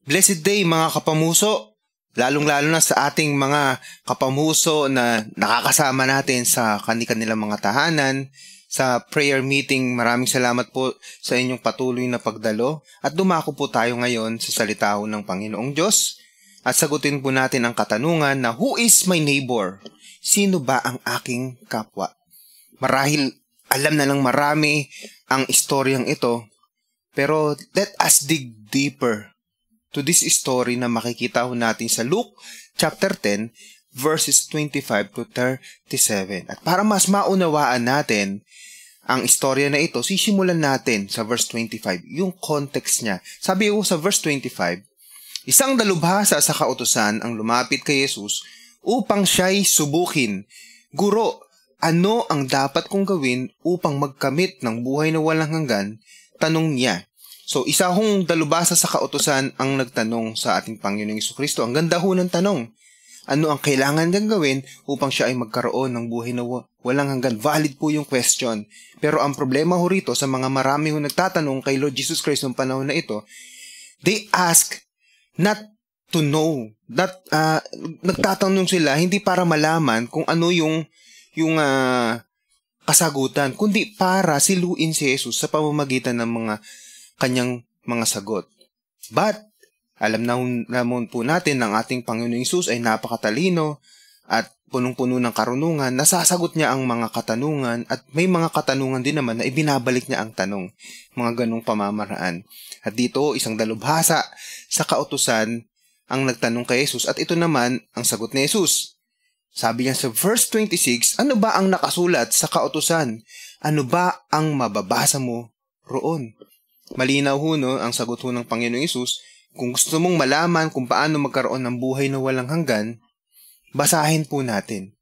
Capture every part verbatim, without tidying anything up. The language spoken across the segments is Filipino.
Blessed day mga kapamuso, lalong-lalo na sa ating mga kapamuso na nakakasama natin sa kani-kanilang mga tahanan, sa prayer meeting. Maraming salamat po sa inyong patuloy na pagdalo at dumako po tayo ngayon sa salita ng Panginoong Diyos at sagutin po natin ang katanungan na who is my neighbor? Sino ba ang aking kapwa? Marahil alam na lang marami ang istoryang ito, pero let us dig deeper to this story na makikita ho natin sa Luke chapter ten verses twenty-five to thirty-seven. At para mas maunawaan natin ang istorya na ito, sisimulan natin sa verse twenty-five, yung context niya. Sabi ko sa verse twenty-five, isang dalubhasa sa kautusan ang lumapit kay Jesus upang siya'y subukin. Guro, ano ang dapat kong gawin upang magkamit ng buhay na walang hanggan? Tanong niya. So, isa hong dalubhasa sa kautusan ang nagtanong sa ating Panginoong Jesucristo. Ang ganda ho ng tanong. Ano ang kailangan niyang gawin upang siya ay magkaroon ng buhay na walang hanggan? Valid po yung question. Pero ang problema ho rito sa mga marami ho nagtatanong kay Lord Jesus Christ noong panahon na ito, they ask not to know. That, uh, nagtatanong sila hindi para malaman kung ano yung, yung uh, kasagutan, kundi para siluin si Jesus sa pamamagitan ng mga kanyang mga sagot. But, alam na naman po natin ng ating Panginoong Hesus ay napakatalino at punong-puno ng karunungan. Nasasagot niya ang mga katanungan at may mga katanungan din naman na ibinabalik niya ang tanong. Mga ganong pamamaraan. At dito, isang dalubhasa sa kautusan ang nagtanong kay Jesus at ito naman ang sagot ni Jesus. Sabi niya sa verse twenty-six, ano ba ang nakasulat sa kautusan? Ano ba ang mababasa mo roon? Malinaw ho no, ang sagot ho ng Panginoong Hesus. Kung gusto mong malaman kung paano magkaroon ng buhay na walang hanggan, basahin po natin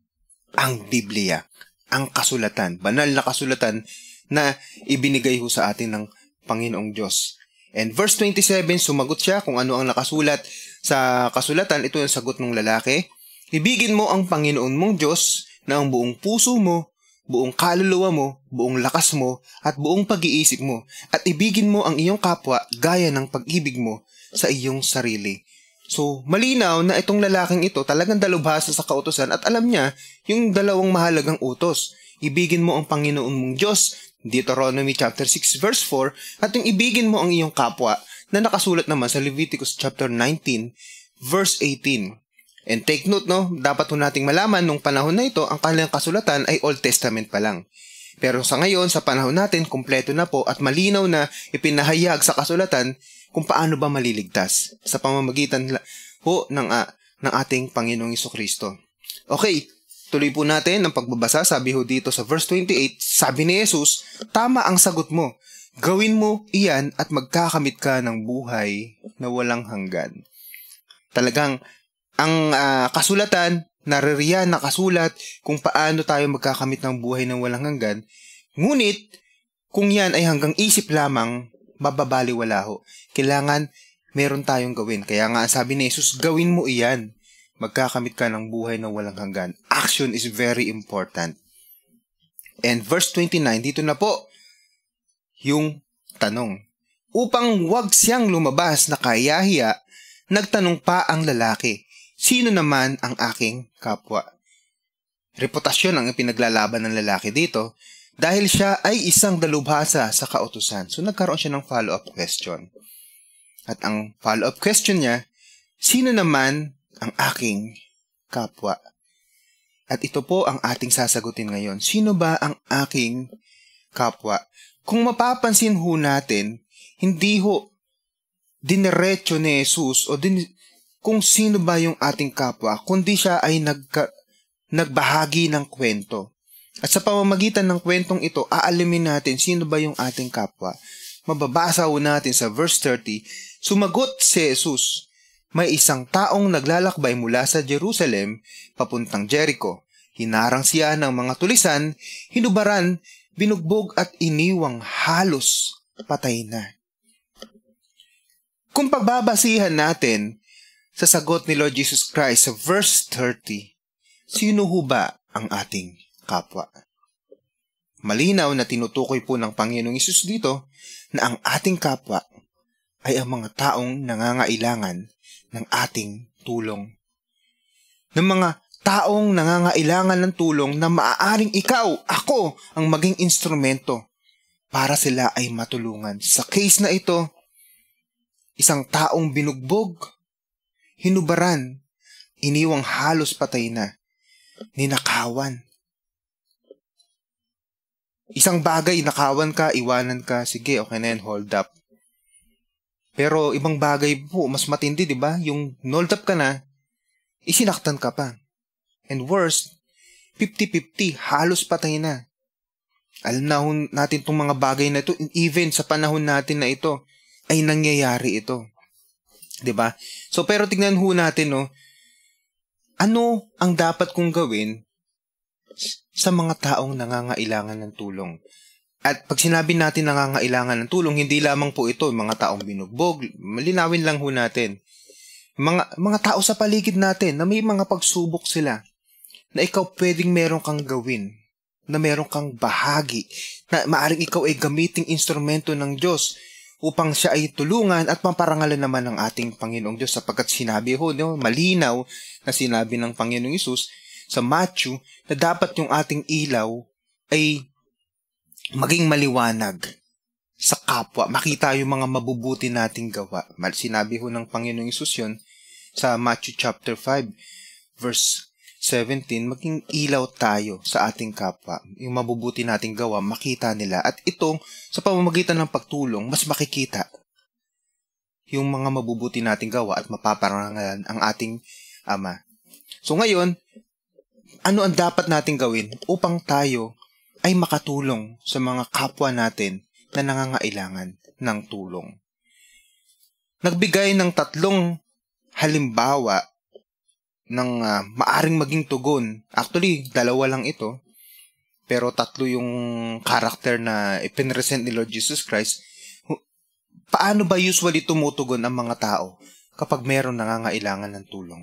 ang Biblia, ang kasulatan, banal na kasulatan na ibinigay ho sa atin ng Panginoong Diyos. And verse twenty-seven, sumagot siya kung ano ang nakasulat sa kasulatan. Ito yung sagot ng lalaki. Ibigin mo ang Panginoon mong Diyos na ang buong puso mo, buong kaluluwa mo, buong lakas mo, at buong pag-iisip mo, at ibigin mo ang iyong kapwa gaya ng pag-ibig mo sa iyong sarili. So, malinaw na itong lalaking ito talagang dalubhasa sa kautusan at alam niya yung dalawang mahalagang utos. Ibigin mo ang Panginoon mong Diyos, Deuteronomy chapter six verse four, at yung ibigin mo ang iyong kapwa na nakasulat naman sa Leviticus chapter nineteen verse eighteen. And take note, no, dapat ho nating malaman nung panahon na ito, ang kanilang kasulatan ay Old Testament pa lang. Pero sa ngayon, sa panahon natin, kumpleto na po at malinaw na ipinahayag sa kasulatan kung paano ba maliligtas sa pamamagitan ho ng, uh, ng ating Panginoong Jesucristo. Okay, tuloy po natin ang pagbabasa. Sabi ho dito sa verse twenty-eight, sabi ni Jesus, tama ang sagot mo. Gawin mo iyan at magkakamit ka ng buhay na walang hanggan. Talagang ang uh, kasulatan, naririyan nakasulat kung paano tayo magkakamit ng buhay ng walang hanggan. Ngunit, kung yan ay hanggang isip lamang, mababaliwala ho. Kailangan meron tayong gawin. Kaya nga sabi ni Jesus, gawin mo iyan. Magkakamit ka ng buhay ng walang hanggan. Action is very important. And verse twenty-nine, dito na po yung tanong. Upang wag siyang lumabas na kayahiya, nagtanong pa ang lalaki, sino naman ang aking kapwa? Reputasyon ang pinaglalaban ng lalaki dito dahil siya ay isang dalubhasa sa kautusan. So nagkaroon siya ng follow-up question. At ang follow-up question niya, sino naman ang aking kapwa? At ito po ang ating sasagutin ngayon. Sino ba ang aking kapwa? Kung mapapansin ho natin, hindi ho dinerecho ni Jesus o din kung sino ba yung ating kapwa, kundi siya ay nagka, nagbahagi ng kwento. At sa pamamagitan ng kwentong ito, aalamin natin sino ba yung ating kapwa. Mababasa ho natin sa verse thirty, sumagot si Jesus, may isang taong naglalakbay mula sa Jerusalem papuntang Jericho. Hinarang siya ng mga tulisan, hinubaran, binugbog at iniwang halos patay na. Kung pagbabasihan natin sa sagot ni Lord Jesus Christ sa verse thirty, sino ho ba ang ating kapwa? Malinaw na tinutukoy po ng Panginoong Hesus dito na ang ating kapwa ay ang mga taong nangangailangan ng ating tulong. Ng mga taong nangangailangan ng tulong na maaaring ikaw, ako, ang maging instrumento para sila ay matulungan. Sa case na ito, isang taong binugbog, hinubaran, iniwang halos patay na, ninakawan. Isang bagay, nakawan ka, iwanan ka, sige, okay na yan, hold up. Pero ibang bagay po, mas matindi, di ba? Yung hold up ka na, isinaktan ka pa. And worse, fifty-fifty, halos patay na. Alam na natin itong mga bagay na ito, even sa panahon natin na ito, ay nangyayari ito. di ba? So, pero tignan ho natin, no, ano ang dapat kong gawin sa mga taong nangangailangan ng tulong? At pag sinabi natin nangangailangan ng tulong, hindi lamang po ito, mga taong binugbog, malinawin lang ho natin. Mga, mga tao sa paligid natin na may mga pagsubok sila, na ikaw pwedeng meron kang gawin, na meron kang bahagi, na maaring ikaw ay gamiting instrumento ng Diyos upang siya ay tulungan at maparangalan naman ng ating Panginoong Diyos, sapagkat sinabi ho, no, malinaw na sinabi ng Panginoong Hesus sa Matthew na dapat yung ating ilaw ay maging maliwanag sa kapwa. Makita yung mga mabubuti nating gawa. Sinabi ho ng Panginoong Hesus yun sa Matthew chapter five verse seventeen, maging ilaw tayo sa ating kapwa. Yung mabubuti nating gawa, makita nila. At ito, sa pamamagitan ng pagtulong, mas makikita yung mga mabubuti nating gawa at mapaparangalan ang ating Ama. So ngayon, ano ang dapat nating gawin upang tayo ay makatulong sa mga kapwa natin na nangangailangan ng tulong? Nagbigay ng tatlong halimbawa ng uh, maaring maging tugon. Actually, dalawa lang ito. Pero tatlo yung character na ipinresent ni Lord Jesus Christ. Paano ba usually tumutugon ang mga tao kapag meron nangangailangan ng tulong?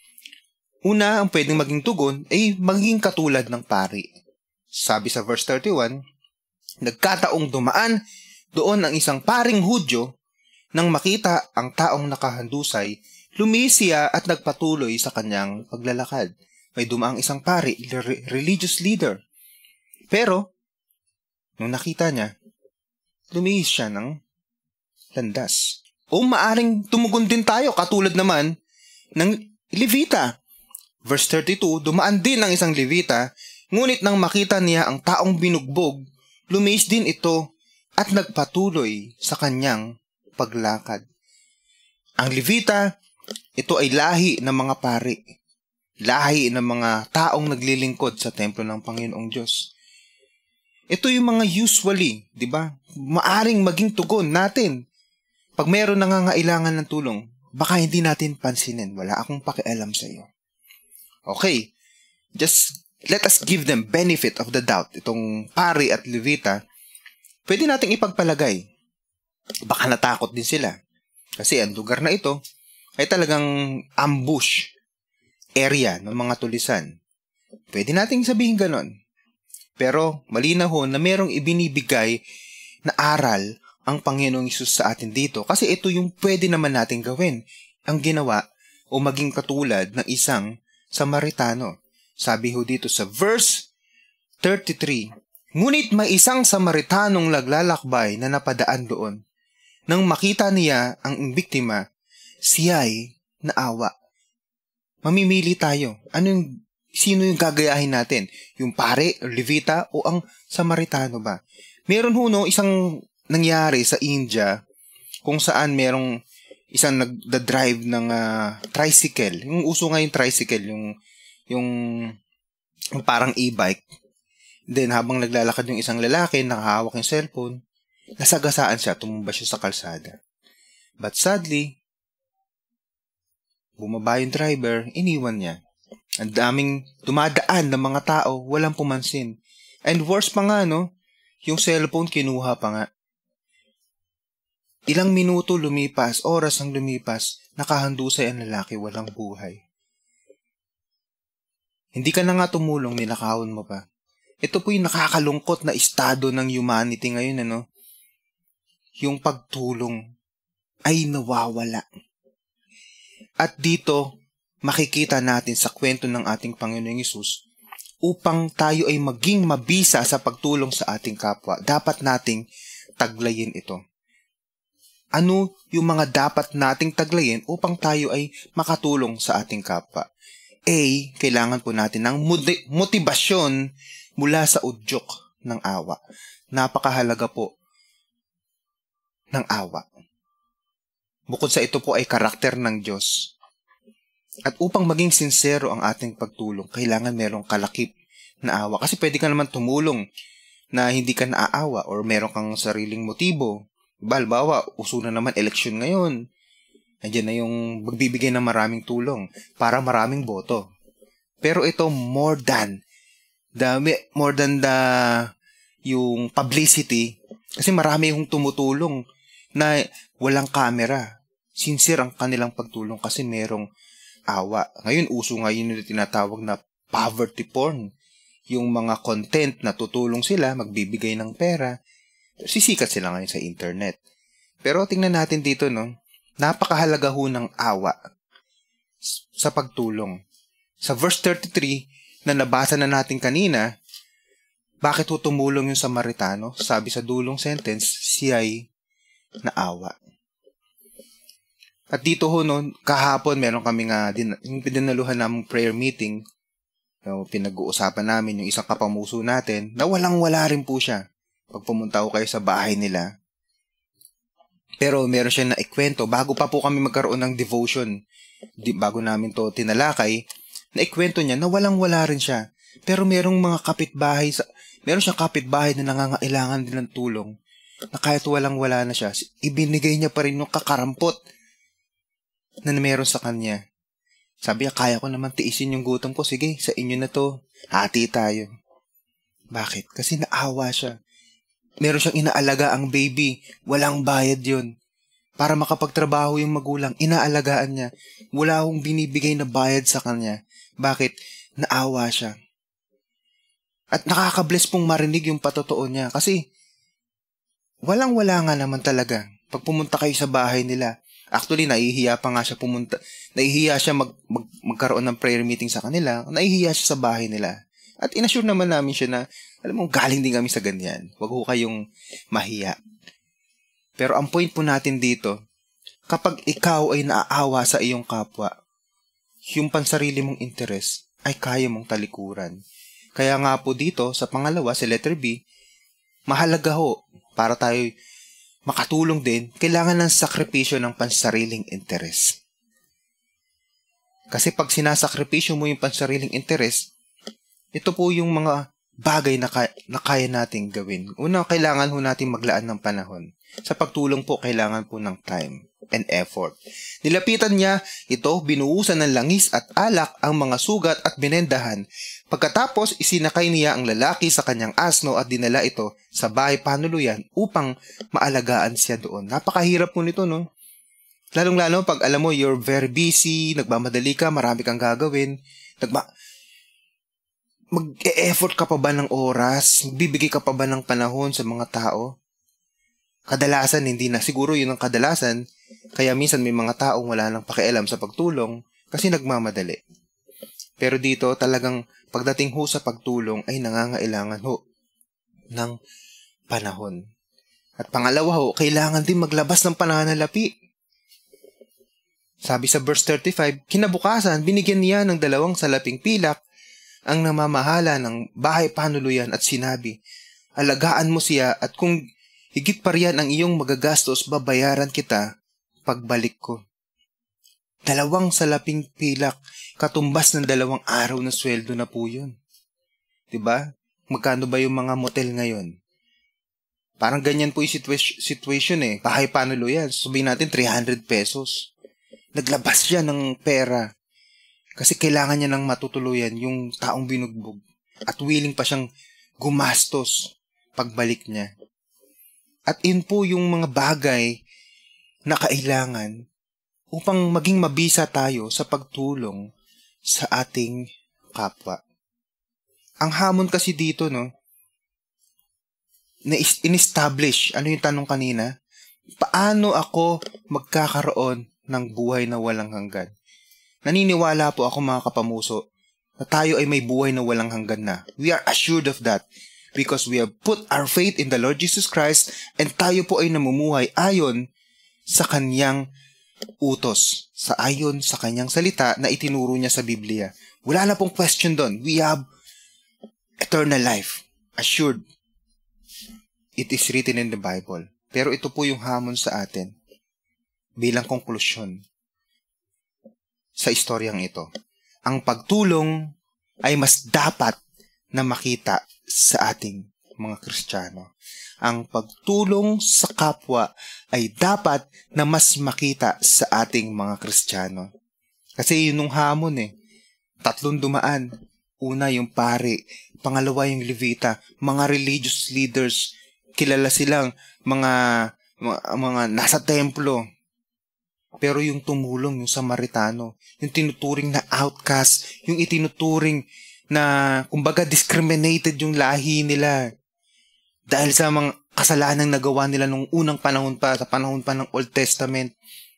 Una, ang pwedeng maging tugon ay maging katulad ng pari. Sabi sa verse thirty-one, nagkataong dumaan doon ang isang paring Hudyo. Nang makita ang taong nakahandusay, lumisi siya at nagpatuloy sa kanyang paglalakad. May dumaang isang pari, religious leader. Pero, nung nakita niya, lumihis siya ng landas. O maaring tumugon din tayo, katulad naman ng Levita. Verse thirty-two, dumaan din ang isang Levita, ngunit nang makita niya ang taong binugbog, lumihis din ito at nagpatuloy sa kanyang paglakad. Ang Levita, ito ay lahi ng mga pari. Lahi ng mga taong naglilingkod sa templo ng Panginoong Diyos. Ito yung mga usually, di ba? Maaring maging tugon natin. Pag mayroon nangangailangan ng tulong, baka hindi natin pansinin. Wala akong pakialam sa iyo. Okay. Just let us give them benefit of the doubt. Itong pari at Levita, pwede nating ipagpalagay. Baka natakot din sila. Kasi ang lugar na ito ay talagang ambush area ng mga tulisan. Pwede nating sabihin ganon. Pero malinaw ho na merong ibinibigay na aral ang Panginoong Hesus sa atin dito. Kasi ito yung pwede naman nating gawin. Ang ginawa o maging katulad ng isang Samaritano. Sabi ho dito sa verse thirty-three, ngunit may isang Samaritanong naglalakbay na napadaan doon. Nang makita niya ang biktima, siya'y naawa. Mamimili tayo. Ano yung, sino yung gagayahin natin? Yung pare, Levita, o ang Samaritano ba? Meron ho no, isang nangyari sa India kung saan merong isang nagda-drive ng uh, tricycle. Yung uso nga yung tricycle, yung, yung, yung parang e-bike. Then habang naglalakad yung isang lalaki, nakahawak yung cellphone, nasagasaan siya, tumumba siya sa kalsada. But sadly, bumaba yung driver, iniwan niya. Ang daming dumadaan ng mga tao, walang pumansin. And worse pa nga, no? Yung cellphone kinuha pa nga. Ilang minuto lumipas, oras ang lumipas, nakahandusay ang lalaki, walang buhay. Hindi ka na nga tumulong, ninakawan mo pa. Ito po yung nakakalungkot na estado ng humanity ngayon, ano? Yung pagtulong ay nawawala. At dito, makikita natin sa kwento ng ating Panginoong Hesus, upang tayo ay maging mabisa sa pagtulong sa ating kapwa, dapat nating taglayin ito. Ano yung mga dapat nating taglayin upang tayo ay makatulong sa ating kapwa? A, kailangan po natin ng motibasyon mula sa udyok ng awa. Napakahalaga po ng awa. Bukod sa ito po ay karakter ng Diyos. At upang maging sincero ang ating pagtulong, kailangan merong kalakip na awa. Kasi pwede ka naman tumulong na hindi ka naaawa or meron kang sariling motibo. Halimbawa, uso na naman eleksyon ngayon. Andiyan na yung magbibigay ng maraming tulong para maraming boto. Pero ito more than the, more than the yung publicity, kasi marami yung tumutulong na walang camera. Sincere ang kanilang pagtulong kasi merong awa. Ngayon, uso ngayon yung tinatawag na poverty porn. Yung mga content na tutulong sila, magbibigay ng pera, sisikat sila ngayon sa internet. Pero tingnan natin dito, no? Napakahalaga ho ng awa sa pagtulong. Sa verse thirty-three na nabasa na natin kanina, bakit ho tumulong yung Samaritano? Sabi sa dulong sentence, siya'y naawa. At dito ho, no, kahapon meron kami nga, din, yung dinaluhan namang prayer meeting, no, pinag-uusapan namin yung isang kapamuso natin, na walang-wala rin po siya. Pag pumunta ko kayo sa bahay nila, pero meron siya na ikwento, bago pa po kami magkaroon ng devotion, di, bago namin to tinalakay, na ikwento niya na walang-wala rin siya. Pero merong mga kapitbahay, sa, meron siyang kapitbahay na nangangailangan din ng tulong, na kahit walang-wala na siya, ibinigay niya pa rin yung kakarampot na meron sa kanya. Sabi niya, kaya ko naman tiisin yung gutom ko, sige, sa inyo na to, hati tayo. Bakit? Kasi naawa siya. Meron siyang inaalaga ang baby. Walang bayad yun. Para makapagtrabaho yung magulang, inaalagaan niya. Wala akong binibigay na bayad sa kanya. Bakit? Naawa siya. At nakaka-bless pong marinig yung patotoo niya. Kasi, walang-wala nga naman talaga. Pag pumunta kayo sa bahay nila, actually, naihiya pa nga siya pumunta. Naihiya siya mag, mag, magkaroon ng prayer meeting sa kanila. Naihiya siya sa bahay nila. At inassure naman namin siya na, alam mo, galing din kami sa ganyan. Huwag ho kayong mahiya. Pero ang point po natin dito, kapag ikaw ay naaawa sa iyong kapwa, yung pansarili mong interes ay kaya mong talikuran. Kaya nga po dito, sa pangalawa, sa letter B, mahalaga ho, para tayo makatulong din, kailangan ng sakripisyo ng pansariling interes. Kasi pag sinasakripisyo mo yung pansariling interes, ito po yung mga bagay na, kaya, na kaya nating gawin. Una, kailangan ho natin maglaan ng panahon. Sa pagtulong po, kailangan po ng time and effort. Nilapitan niya ito, binuhusan ng langis at alak ang mga sugat at binendahan. Pagkatapos, isinakay niya ang lalaki sa kanyang asno at dinala ito sa bahay panuluyan upang maalagaan siya doon. Napakahirap po nito, no? Lalong-lalo pag alam mo, you're very busy, nagmamadali ka, marami kang gagawin, nagma... mag-e-effort ka pa ba ng oras? Bibigay ka pa ba ng panahon sa mga tao? Kadalasan, hindi na. Siguro yun ang kadalasan. Kaya minsan may mga taong wala nang pakialam sa pagtulong kasi nagmamadali. Pero dito talagang pagdating ho sa pagtulong ay nangangailangan ho ng panahon. At pangalawa ho, kailangan din maglabas ng pananalapi. Sabi sa verse thirty-five, kinabukasan, binigyan niya ng dalawang salaping pilak ang namamahala ng bahay panuluyan at sinabi, alagaan mo siya at kung higit pa riyan ang iyong magagastos, babayaran kita pagbalik ko. Dalawang salaping pilak, katumbas ng dalawang araw na sweldo na po yun. Diba? Magkano ba yung mga motel ngayon? Parang ganyan po yung situa- situation eh. Bahay panuluyan, sabihin natin three hundred pesos. Naglabas siya ng pera. Kasi kailangan niya ng matutuluyan yung taong binugbog. At willing pa siyang gumastos pagbalik niya. At yun po yung mga bagay na kailangan upang maging mabisa tayo sa pagtulong sa ating kapwa. Ang hamon kasi dito, no, na in-establish, ano yung tanong kanina? Paano ako magkakaroon ng buhay na walang hanggan? Naniniwala po ako mga kapamuso na tayo ay may buhay na walang hanggan na. We are assured of that because we have put our faith in the Lord Jesus Christ and tayo po ay namumuhay ayon sa kanyang utos, sa ayon sa kanyang salita na itinuro niya sa Biblia. Wala na pong question doon. We have eternal life, assured. It is written in the Bible. Pero ito po yung hamon sa atin bilang konklusyon sa istoryang ito. Ang pagtulong ay mas dapat na makita sa ating mga Kristiyano. Ang pagtulong sa kapwa ay dapat na mas makita sa ating mga Kristiyano. Kasi yun yung hamon eh. Tatlong dumaan. Una yung pari, pangalawa yung levita, mga religious leaders, kilala silang mga, mga, mga nasa templo. Pero yung tumulong, yung Samaritano, yung tinuturing na outcast, yung itinuturing na, kumbaga, discriminated yung lahi nila. Dahil sa mga kasalanang nagawa nila nung unang panahon pa, sa panahon pa ng Old Testament.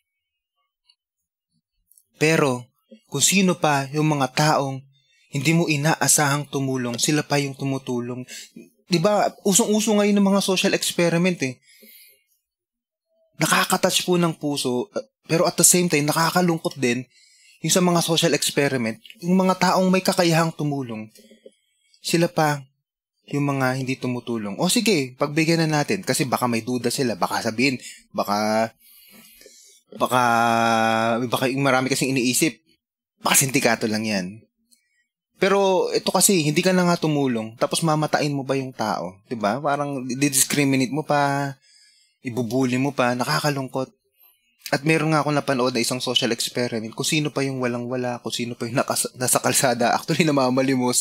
Pero, kung sino pa yung mga taong hindi mo inaasahang tumulong, sila pa yung tumutulong. Diba, usong-uso ngayon ng mga social experiment eh. Nakakatouch po ng puso, pero at the same time, nakakalungkot din yung sa mga social experiment, yung mga taong may kakayahang tumulong, sila pa yung mga hindi tumutulong. O sige, pagbigyan na natin, kasi baka may duda sila, baka sabihin, baka, baka, baka yung marami kasing iniisip, baka sindikato lang yan. Pero ito kasi, hindi ka na nga tumulong, tapos mamatain mo ba yung tao? Diba? Parang didiscriminate mo pa, ibubuli mo pa, nakakalungkot. At meron nga ako napanood na isang social experiment, kung sino pa yung walang-wala, kung sino pa yung nakas- nasa kalsada, actually namamalimos.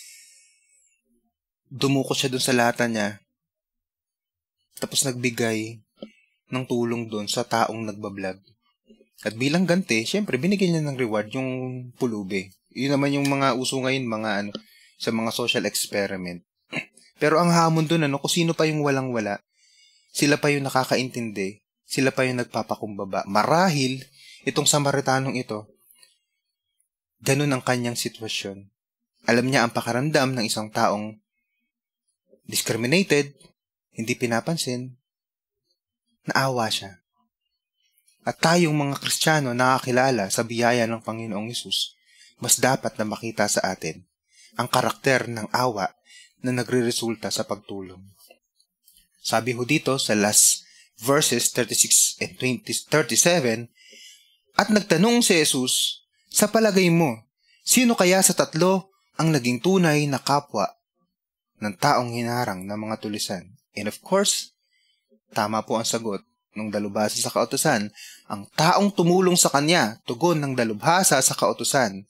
Dumukot siya dun sa lata niya, tapos nagbigay ng tulong dun sa taong nagbablog. At bilang ganti, syempre, binigyan niya ng reward yung pulubi. Yun naman yung mga uso ngayon, mga ano, sa mga social experiment. Pero ang hamon dun, ano, kung sino pa yung walang-wala, sila pa yung nakakaintindi, sila pa yung nagpapakumbaba. Marahil, itong Samaritanong ito, ganun ang kanyang sitwasyon. Alam niya ang pakaramdam ng isang taong discriminated, hindi pinapansin, naawa siya. At tayong mga Kristiyano nakakilala sa biyaya ng Panginoong Hesus, mas dapat na makita sa atin ang karakter ng awa na nagre-resulta sa pagtulong. Sabi ho dito sa last verses thirty-six and thirty-seven, at nagtanong si Jesus, sa palagay mo, sino kaya sa tatlo ang naging tunay na kapwa ng taong hinarang ng mga tulisan? And of course, tama po ang sagot ng dalubhasa sa kautusan. Ang taong tumulong sa kanya, tugon ng dalubhasa sa kautusan.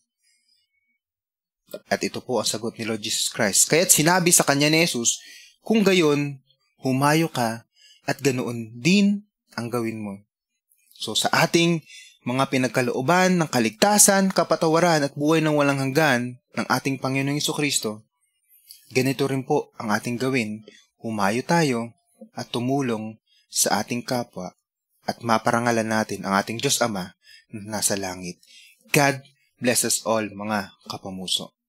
At ito po ang sagot ni Lord Jesus Christ. Kaya't sinabi sa kanya ni Jesus, kung gayon, humayo ka at ganoon din ang gawin mo. So sa ating mga pinagkalooban ng kaligtasan, kapatawaran at buhay ng walang hanggan ng ating Panginoong Jesucristo, ganito rin po ang ating gawin. Humayo tayo at tumulong sa ating kapwa at maparangalan natin ang ating Diyos Ama na nasa langit. God bless us all, mga kapamuso.